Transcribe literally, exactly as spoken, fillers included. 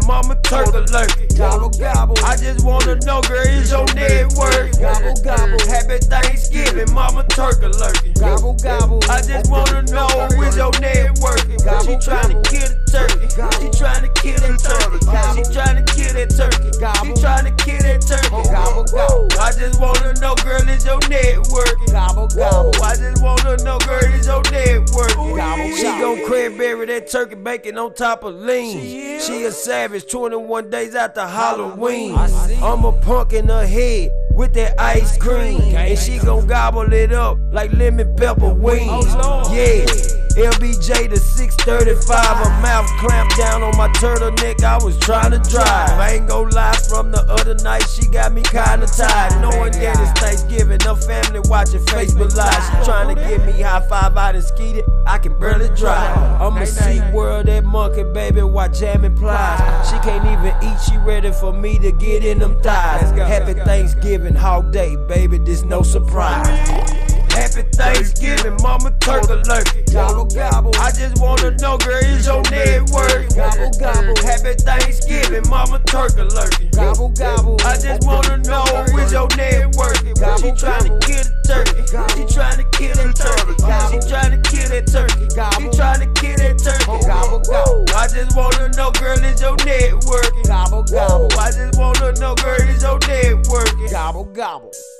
mama turkey lurking. Gobble, gobble. I just wanna know, girl, is your network? Gobble, gobble. Happy Thanksgiving, mama turkey lurking. Gobble, gobble. I just wanna know, is your network? She tryna kill the turkey. She tryna kill that turkey. She tryna kill that turkey. She tryna kill that turkey. Gobble, gobble. I just wanna know, girl, is your network? Gobble, gobble. I just wanna know, girl, is your network? Gobble, She gobble. gon' cranberry that turkey bacon on top of lean. She a savage, twenty-one days after Halloween. I'm a punk in her head with that ice cream, and she gon' gobble it up like lemon pepper wings. Yeah. L B J to six thirty-five, a mouth clamped down on my turtleneck, I was trying to drive. I ain't gon' lie, from the other night, she got me kinda tired. Knowing that it's Thanksgiving, her family watching Facebook Live. She trying to get me high five, I done skeeted, I can barely drive. I'ma see world that monkey, baby, while jamming plies. She can't even eat, she ready for me to get in them thighs. Happy Thanksgiving, hog day, baby, this no surprise. Happy Thanksgiving, mama turkey lurking. Gobble, gobble. I just wanna know, girl, is your network? Gobble, gobble. Happy Thanksgiving, mama turkey lurking. Gobble, gobble. I just wanna know, is your network? She tryna kill the turkey. She tryna kill that turkey. She tryna kill that turkey. She tryna kill that turkey. Gobble, gobble. I just wanna know, girl, is your network? Gobble, gobble. I just wanna know, girl, is your network? Gobble, gobble.